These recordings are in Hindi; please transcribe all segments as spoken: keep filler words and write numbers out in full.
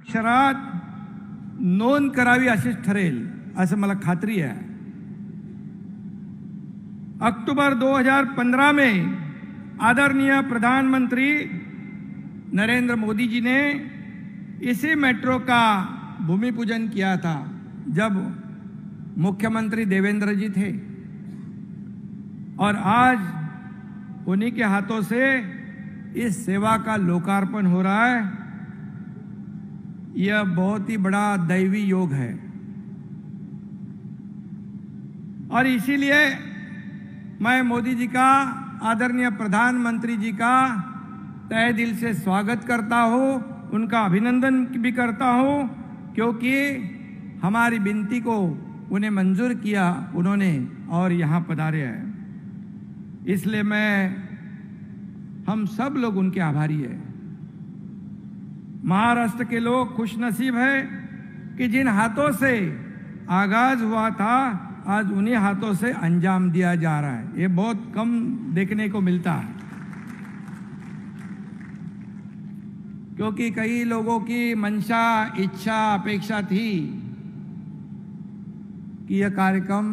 अक्षरात नोंद करावी अशीच ठरेल असं मला खात्री आहे। अक्टूबर दो हज़ार पंद्रह में आदरणीय प्रधानमंत्री नरेंद्र मोदी जी ने इसी मेट्रो का भूमि पूजन किया था जब मुख्यमंत्री देवेंद्र जी थे, और आज उन्हीं के हाथों से इस सेवा का लोकार्पण हो रहा है। यह बहुत ही बड़ा दैवी योग है और इसीलिए मैं मोदी जी का, आदरणीय प्रधानमंत्री जी का तहे दिल से स्वागत करता हूं, उनका अभिनंदन भी करता हूं, क्योंकि हमारी विनती को उन्हें मंजूर किया उन्होंने और यहाँ पधारे हैं। इसलिए मैं हम सब लोग उनके आभारी हैं। महाराष्ट्र के लोग खुशनसीब है कि जिन हाथों से आगाज हुआ था आज उन्हीं हाथों से अंजाम दिया जा रहा है। ये बहुत कम देखने को मिलता है, क्योंकि कई लोगों की मंशा, इच्छा, अपेक्षा थी कि यह कार्यक्रम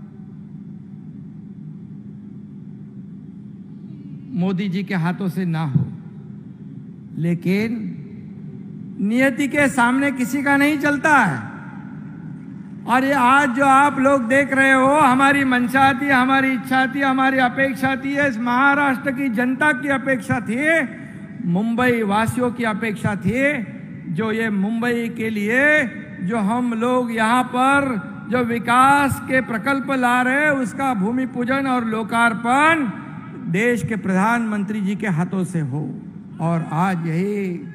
मोदी जी के हाथों से ना हो, लेकिन नियति के सामने किसी का नहीं चलता है। और ये आज जो आप लोग देख रहे हो, हमारी मंशा थी, हमारी इच्छा थी, हमारी अपेक्षा थी, इस महाराष्ट्र की जनता की अपेक्षा थी, मुंबई वासियों की अपेक्षा थी, जो ये मुंबई के लिए जो हम लोग यहाँ पर जो विकास के प्रकल्प ला रहे हैं उसका भूमि पूजन और लोकार्पण देश के प्रधानमंत्री जी के हाथों से हो। और आज यही